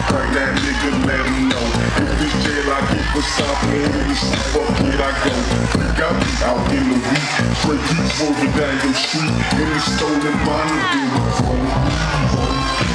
Crack that nigga, let him know. If this jail I get for something, in the fuck it I go. We got me out in the week, straight keep rolling down your street. In the stolen money, in the phone.